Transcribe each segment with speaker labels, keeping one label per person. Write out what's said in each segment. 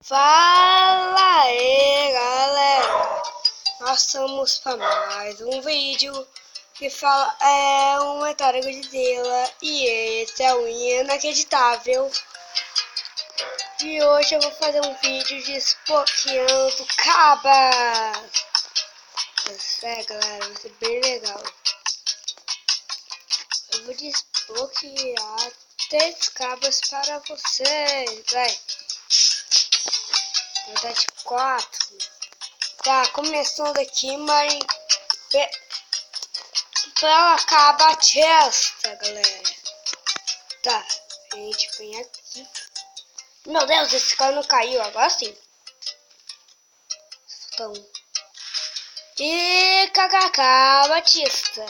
Speaker 1: Fala aí, galera, nós estamos para mais um vídeo que fala um meteoro Godzilla e esse é o Inacreditável. E hoje eu vou fazer um vídeo desbloqueando cabas. Galera, vai ser bem legal. Eu vou desbloquear 3 cabas para vocês, na verdade 4. Tá começando aqui, mas pela acaba a testa, galera. Tá, a gente vem aqui. Meu Deus, esse cara não caiu, agora sim. Então, e kkk, Batista.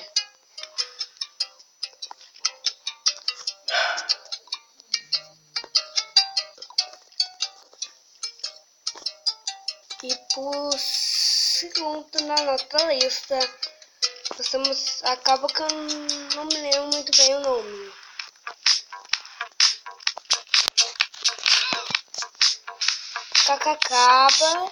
Speaker 1: E por segundo na nossa lista, acaba que eu não me lembro muito bem o nome. Cacacaba,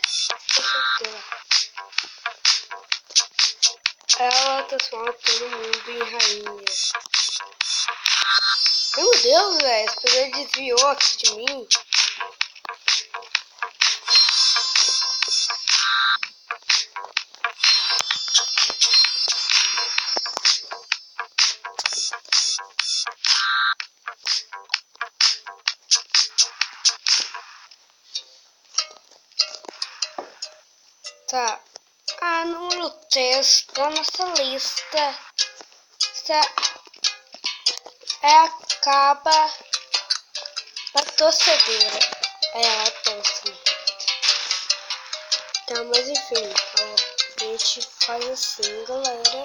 Speaker 1: ela transforma todo mundo em rainha. Meu Deus, velho, esse pessoal desviou aqui de mim. Tá, número 3 da nossa lista é a caba da torcedora. Ela torce. Tá, mas enfim, ó, a gente faz assim, galera.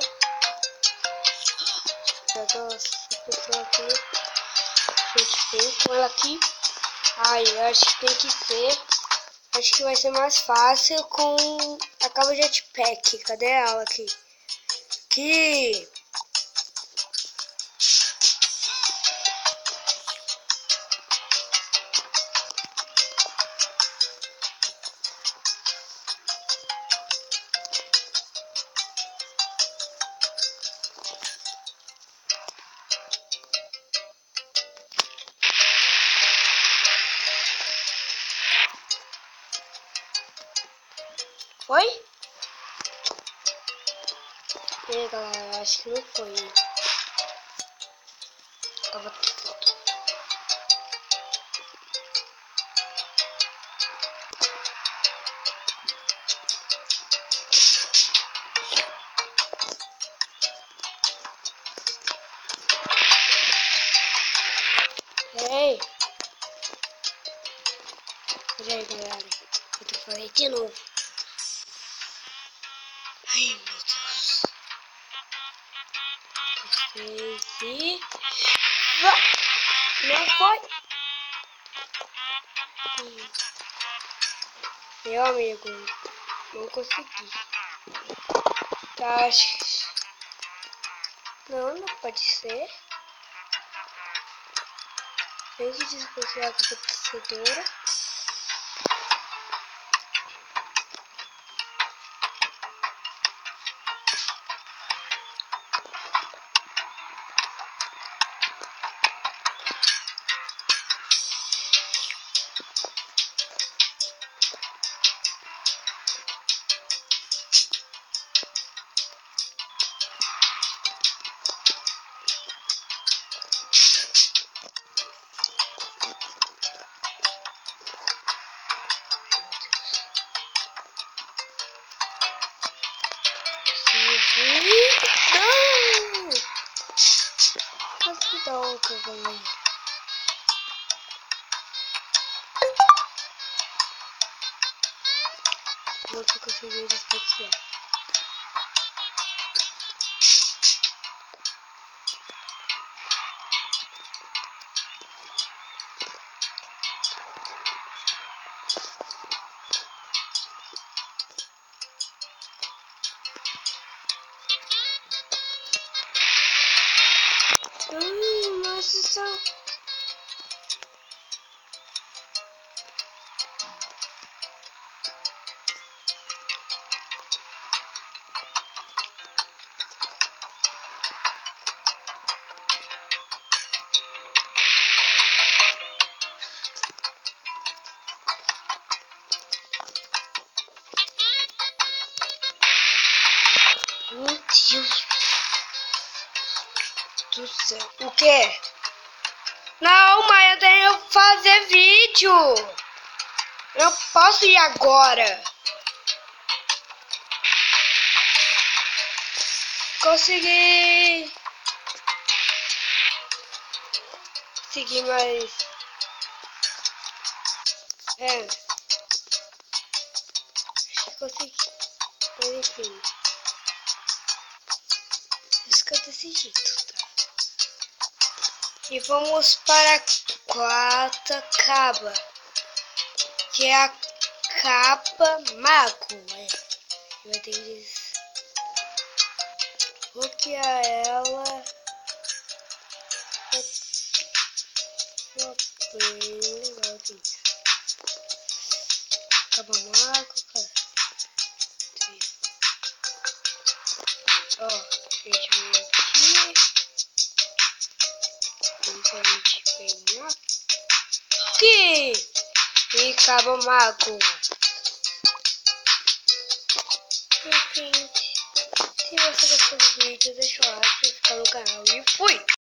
Speaker 1: Pega essa pessoa aqui, a gente vem com ela aqui. Ai, acho que tem que ser. Acho que vai ser mais fácil com a cabo de jetpack. Cadê ela aqui? Aqui! Foi? E aí, galera, acho que não foi. Tava tudo. Ei! E aí, galera, eu te falei de novo. Ai, meu Deus. E... Não foi. Meu amigo, não consegui. Tá, acho que... Não pode ser. Tem que desbloquear a computadora. Não! Que droga, galera. Não tô conseguindo desbloquear. Nossa, só... Deus do céu. O quê? Não, mãe, eu tenho que fazer vídeo. Eu não posso ir agora. Consegui. Consegui, mas... acho que consegui. Mas enfim. Isso que eu decidi, tá? E vamos para a quarta capa, que é a capa mago. Vai ter que bloquear ela. Bem legal aqui. Capa mago, cara. Ó, a gente vem aqui. Então a gente vem aqui. E capa mago. Enfim, se você gostou do vídeo, deixa o like, se inscreve no canal e fui!